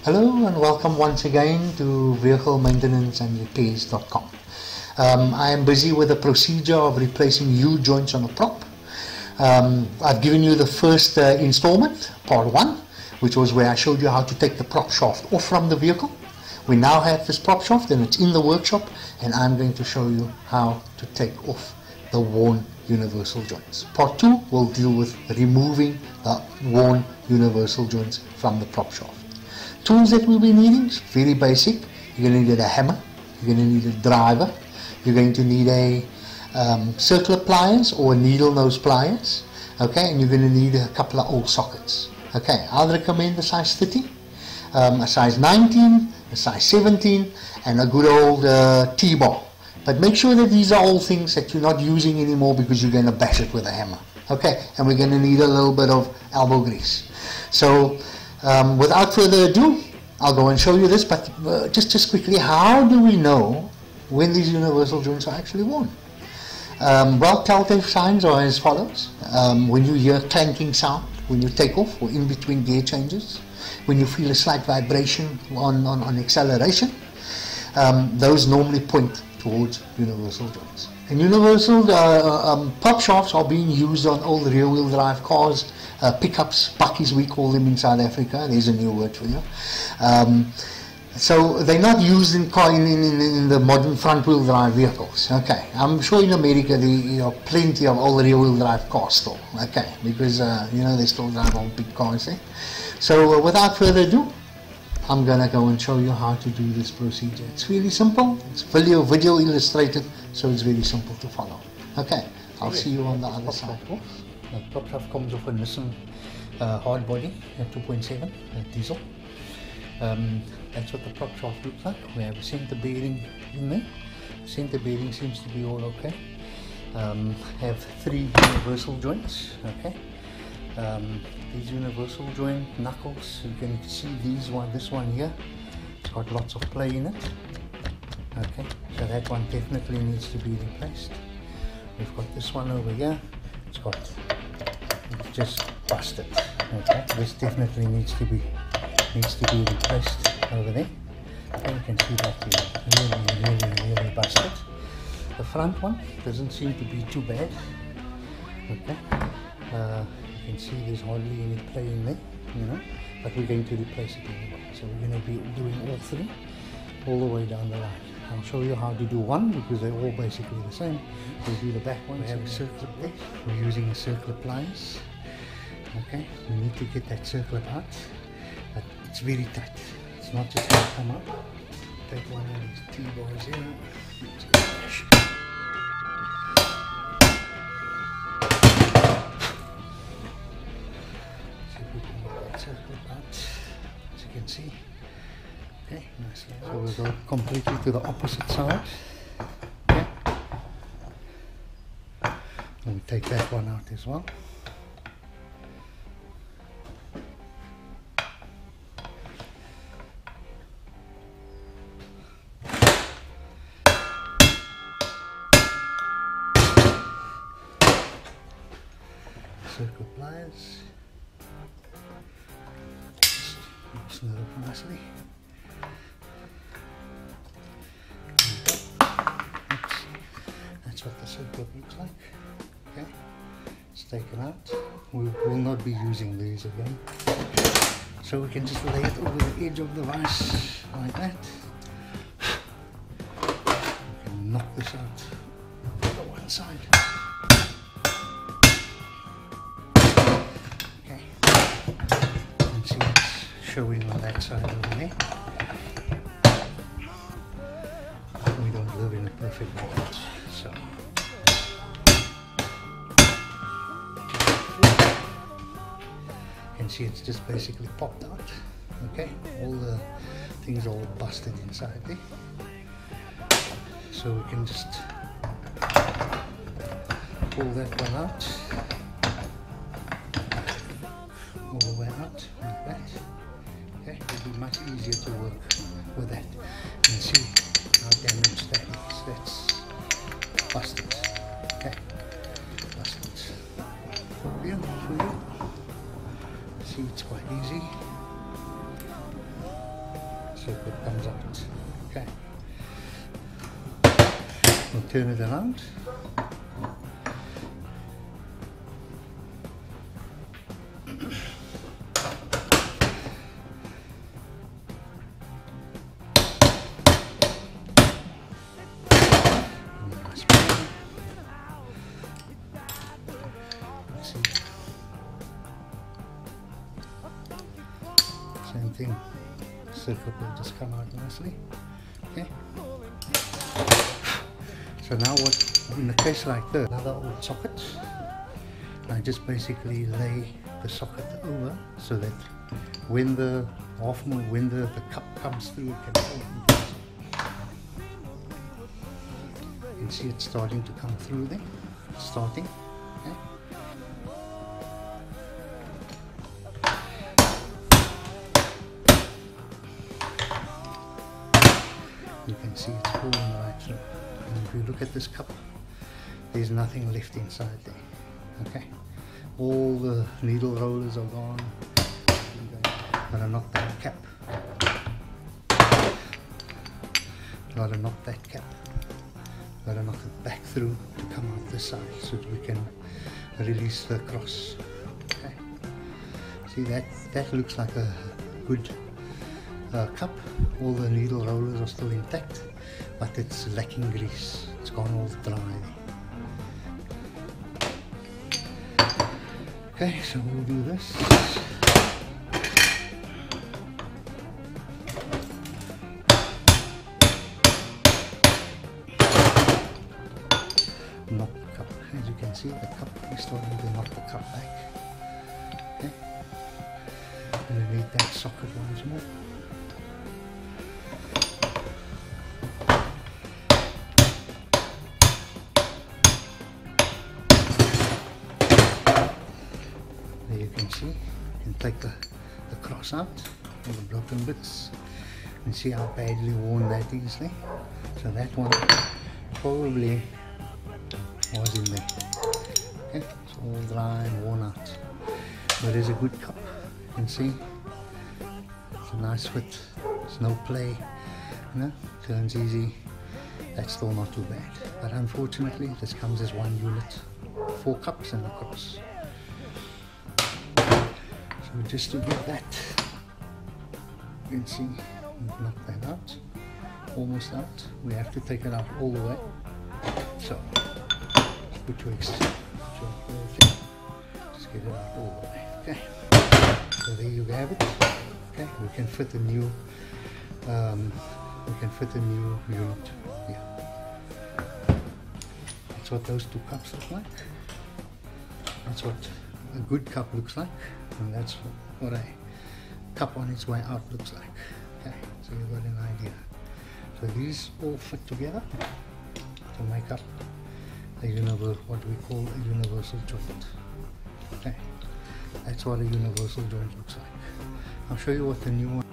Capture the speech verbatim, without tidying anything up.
Hello and welcome once again to vehicle maintenance and repairs dot com. Um, I am busy with the procedure of replacing U-joints on a prop. Um, I've given you the first uh, installment, part one, which was where I showed you how to take the prop shaft off from the vehicle. We now have this prop shaft and it's in the workshop, and I'm going to show you how to take off the worn universal joints. Part two will deal with removing the worn universal joints from the prop shaft. Tools that we'll be needing, very basic. You're going to need a hammer, you're going to need a driver, you're going to need a um, circular pliers or needle nose pliers, okay, and you're going to need a couple of old sockets. Okay, I'll recommend a size thirty, um, a size nineteen, a size seventeen, and a good old uh, T-bar. But make sure that these are all things that you're not using anymore because you're going to bash it with a hammer. Okay, and we're going to need a little bit of elbow grease. So um, without further ado, I'll go and show you this, but uh, just, just quickly, how do we know when these universal joints are actually worn? Um, well, telltale signs are as follows. Um, when you hear clanking sound, when you take off or in between gear changes, when you feel a slight vibration on, on, on acceleration, um, those normally point towards universal joints. And universal uh, um, prop shafts are being used on old rear-wheel drive cars, uh, pickups, buckies we call them in South Africa. There's a new word for you. Um, so they're not used in, car, in, in, in the modern front-wheel drive vehicles. Okay, I'm sure in America there are plenty of old rear-wheel drive cars still. Okay, because uh, you know they still drive old big cars there. So uh, without further ado, I'm gonna go and show you how to do this procedure. It's really simple. It's video video illustrated, so it's very simple to follow. Okay, I'll see you on the other side. The prop shaft comes off a Nissan uh, hard body at two point seven uh, diesel. Um, that's what the prop shaft looks like. We have a center bearing in there. The center bearing seems to be all okay. Um, have three universal joints. Okay. Um, these universal joint knuckles, you can see these one, this one here, it's got lots of play in it. Okay, so that one definitely needs to be replaced. We've got this one over here, it's got, it's just busted. Okay, this definitely needs to be needs to be replaced over there. Okay, you can see that here, really, really, really busted. The front one doesn't seem to be too bad. Okay. Uh, You can see there's hardly any play in there, you know, but we're going to replace it anyway. So we're going to be doing all three, all the way down the line. I'll show you how to do one because they're all basically the same. We'll do the back one. We have a circular plate. We're using a circular pliers. Okay, we need to get that circle out, but it's very tight. It's not just going to come up. Take one of these T-bars here. Circle out, as you can see. Okay, nicely. So we'll go completely to the opposite side. Okay. And we take that one out as well. Circle pliers. Loosen it up nicely. Oops. That's what the circle looks like. Okay, it's taken out. We will not be using these again. So we can just lay it over the edge of the vise like that. We can knock this out on the one side. Okay. You can see it's showing on that side over there. We don't live in a perfect world, so you can see it's just basically popped out. Okay, all the things are all busted inside there, so we can just pull that one out, all the way out like that. Okay, it'll be much easier to work with that. You can see how damaged that is. That's busted. Okay, busted. Yeah, for you. See, it's quite easy. circuit comes out. Okay, we'll turn it around. Same thing, circuit will just come out nicely. Okay. So now what, in a case like this, another old socket, I just basically lay the socket over so that when the half moon, when the, the cup comes through, it can open. You can see it's starting to come through there, it's starting. Okay. You can see it's falling right through. And if you look at this cup, there's nothing left inside there. Okay, all the needle rollers are gone. Gotta knock that cap. Gotta knock that cap. Gotta knock it back through to come out this side so that we can release the cross. Okay, see that that looks like a good Uh, cup. All the needle rollers are still intact, but it's lacking grease. It's gone all dry. Okay, so we'll do this. Knock the cup. As you can see, the cup is starting to knock the cup back. Okay, and we need that socket once more. You can see, you can take the, the cross out, all the broken bits, and see how badly worn that is there. So that one probably was in there. Okay, it's all dry and worn out. But it's a good cup, you can see. It's a nice fit, it's no play, you know, turns easy. That's still not too bad. But unfortunately, this comes as one unit, four cups and a cross. So just to get that, you can see, we've knocked that out, almost out. We have to take it out all the way. So, put your extra, just get it out all the way. Okay, so there you have it. Okay, we can fit a new, um, we can fit a new unit here. That's what those two cups look like. That's what a good cup looks like, and that's what a cup on its way out looks like. Okay, so you've got an idea. So these all fit together to make up a universal, what we call a universal joint. Okay, that's what a universal joint looks like. I'll show you what the new one